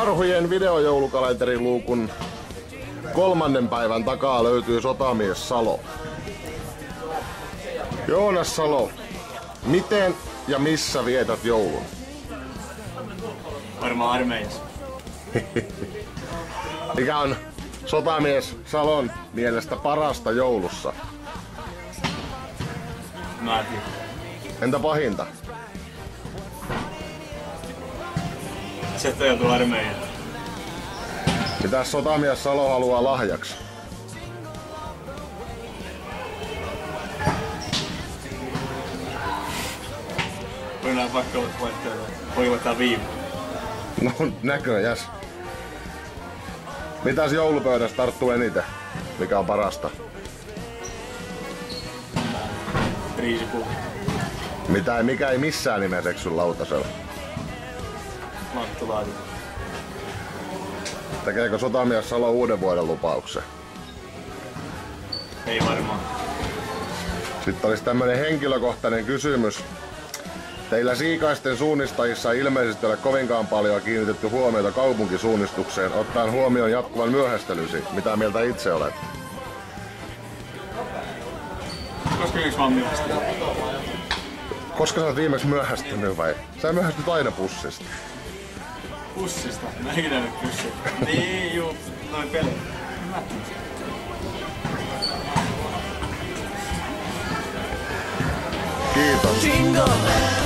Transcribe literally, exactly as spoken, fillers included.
Karhujen videojoulukalenterin luukun kolmannen päivän takaa löytyy sotamies Salo. Joonas Salo, miten ja missä vietät joulun? Varmaan armeijassa. Mikä on sotamies Salon mielestä parasta joulussa? Mä en tiedä. Entä pahinta? Se, että joutuu armeijaan. Mitäs sotamies Salo haluaa lahjaksi? Voidaan vaikka vaihtoehtoja. Voi voittaa viime. No näköjäs. Mitäs joulupöydässä tarttuu eniten? Mikä on parasta? Riisipuu. Mitä ei, mikä ei missään nimessä eksy lautasella? Lanttulaatikko. Tekeekö sotamies Salo uuden vuoden lupauksen? Ei varmaan. Sitten olisi tämmönen henkilökohtainen kysymys. Teillä Siikaisten suunnistajissa ei ilmeisesti ole kovinkaan paljon kiinnitetty huomiota kaupunkisuunnistukseen, ottaen huomioon jatkuvan myöhästelysi. Mitä mieltä itse olet? Koska yksi vaan myöhästyy. Koska sä oot viimeksi myöhästynyt vai? Sä myöhästyt aina pussista. Pussista? Mä en ikinä nyt pussi. Niin juu, noin pelit. Kiitos. Jingle